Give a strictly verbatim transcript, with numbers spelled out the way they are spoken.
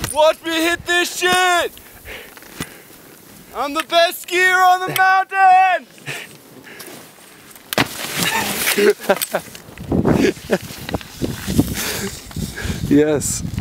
Watch me hit this shit! I'm the best skier on the mountain! Yes.